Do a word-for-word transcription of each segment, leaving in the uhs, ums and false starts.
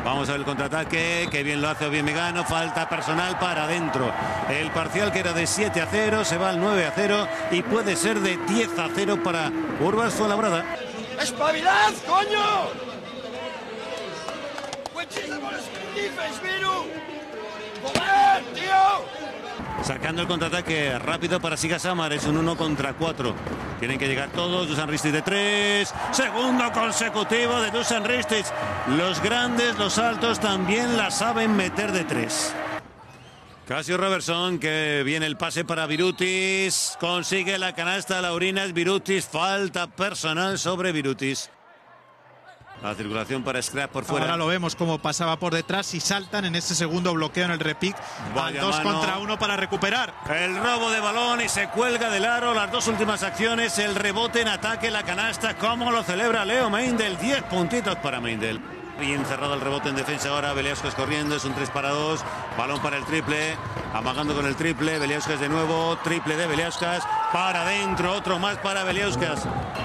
Vamos a ver el contraataque, que bien lo hace Obiemegano, falta personal para adentro. El parcial, que era de siete a cero, se va al nueve a cero y puede ser de diez a cero para Urbas Fuenlabrada. ¡Espabilad, coño! ¡Joder, tío! Sacando el contraataque rápido para Siga Samar, es un uno contra cuatro. Tienen que llegar todos. Dusan Ristic de tres. Segundo consecutivo de Dusan Ristic. Los grandes, los altos también la saben meter de tres. Casio Robertson, que viene el pase para Birutis. Consigue la canasta Laurinas. Birutis, falta personal sobre Birutis. La circulación para Scrap por fuera. Ahora lo vemos como pasaba por detrás y saltan en ese segundo bloqueo en el repic. Vaya dos mano. Contra uno para recuperar. El robo de balón y se cuelga del aro. Las dos últimas acciones, el rebote en ataque, la canasta. ¿Cómo lo celebra Leo Meindl? diez puntitos para Meindl. Bien cerrado el rebote en defensa ahora. Beliauskas corriendo, es un tres para dos. Balón para el triple, amagando con el triple. Beliauskas de nuevo, triple de Beliauskas. Para adentro, otro más para Beliauskas.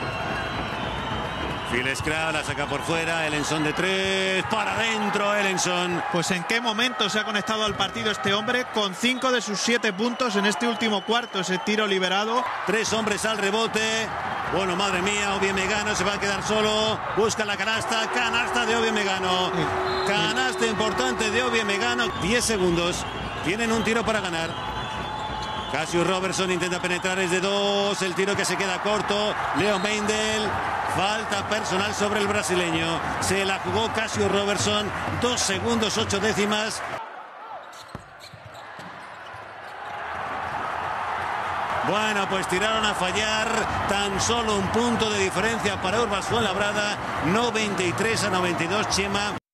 Phil Scrap la saca por fuera, Ellenson de tres, para adentro Ellenson. Pues en qué momento se ha conectado al partido este hombre, con cinco de sus siete puntos en este último cuarto, ese tiro liberado. Tres hombres al rebote, bueno, madre mía, Obiemegano se va a quedar solo, busca la canasta, canasta de Obiemegano, canasta importante de Obiemegano, diez segundos, tienen un tiro para ganar. Casio Robertson intenta penetrar, es de dos, el tiro que se queda corto, Leo Meindl, falta personal sobre el brasileño, se la jugó Casio Robertson, dos segundos, ocho décimas. Bueno, pues tiraron a fallar, tan solo un punto de diferencia para Urbas Fuenlabrada, noventa y tres a noventa y dos, Chema.